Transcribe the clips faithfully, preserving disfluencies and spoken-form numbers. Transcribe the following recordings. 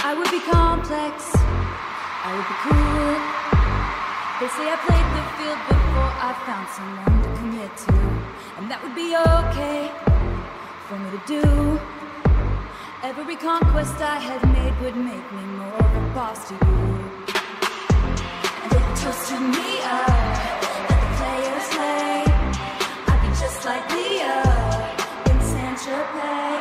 I would be complex, I would be cool. They say I played the field before I found someone to commit to, and that would be okay for me to do. Every conquest I had made would make me more of a boss to you. And if it toasted me up, let the players lay. I'd be just like Leo in Saint Tropez.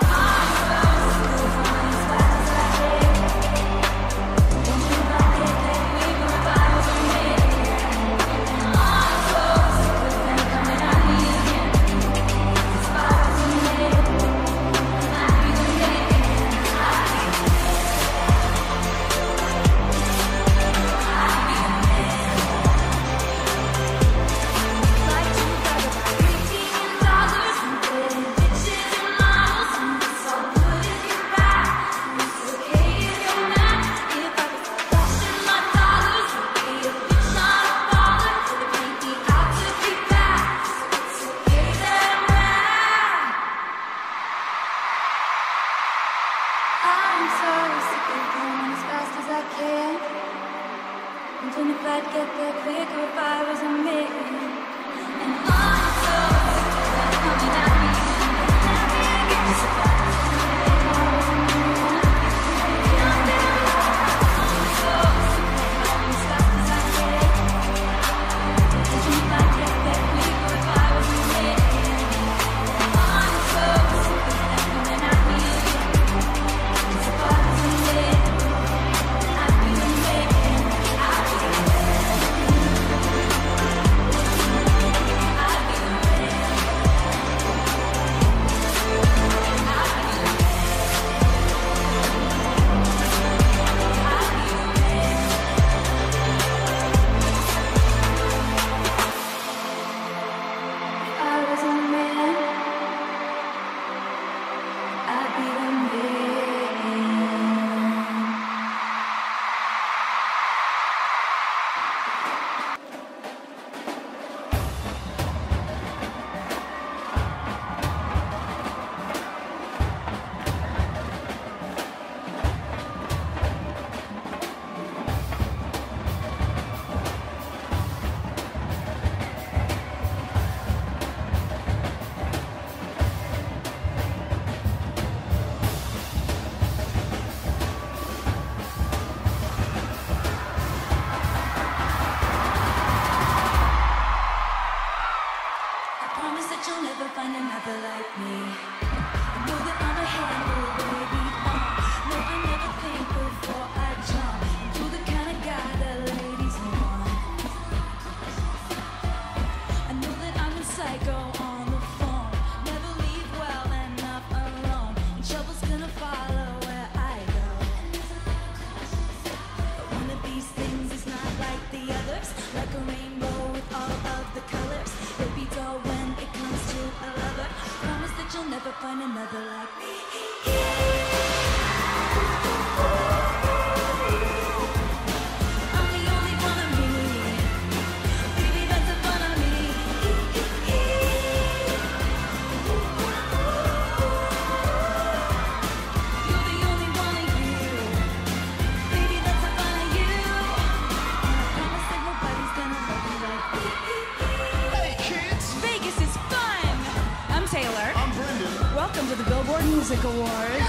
Music Awards.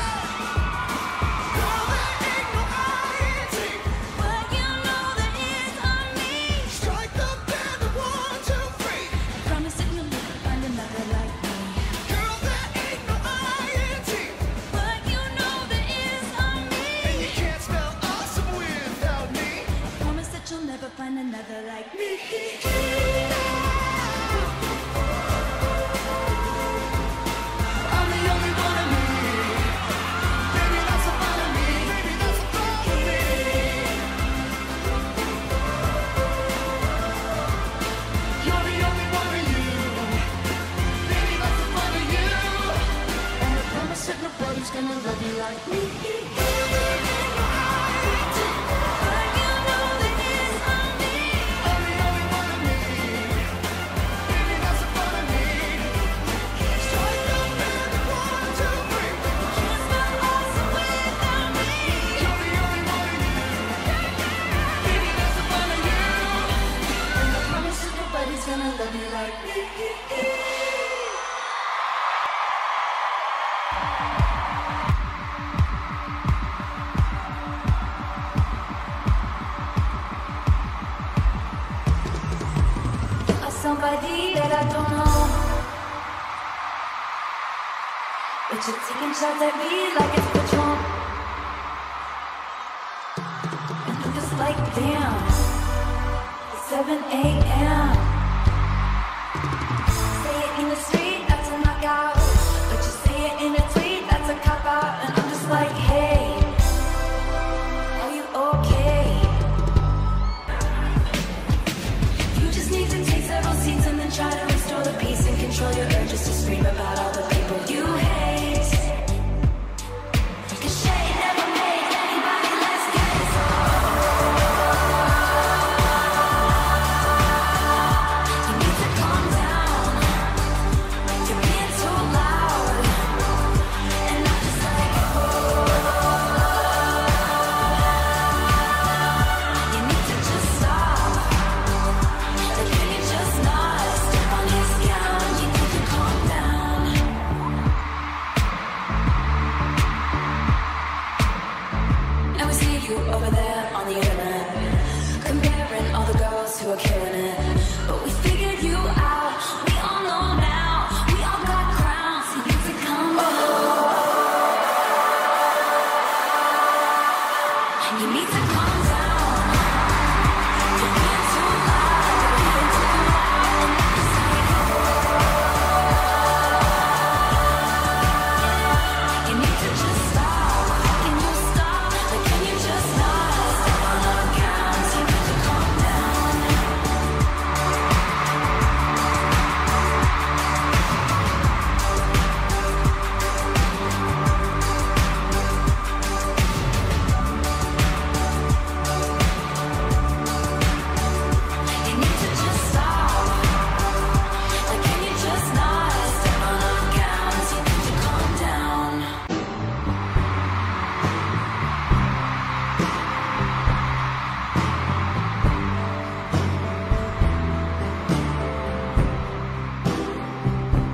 You're the somebody that I don't know. But you're taking shots at me like it's Patron. And I'm just like, damn, it's seven A M Say it in the street, that's a knockout. But you say it in a tweet, that's a cop-out. And I'm just like, hey, are you okay? You just need to take several seats and then try to restore the peace and control your urges to scream about all the people you hate. 'Cause shade never made anybody less gay. You need to calm down. You're being too loud. And I'm just like, you need to just stop. Like, can you just not step on his gown? You need to calm down. And we see you over there on the internet, comparing all the girls who are killing it. But we figured you out. We all know now. We all got crowns. You need to calm down. You need to calm down. You're being too loud. You're being too loud. And I'm just like, you need to just stop. Can you stop? Like, can you just not step on our gowns? You need to calm down. You need to just stop. Like, can you just not step on our gowns? You need to calm down.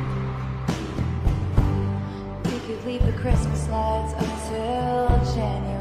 We could leave the Christmas lights until January.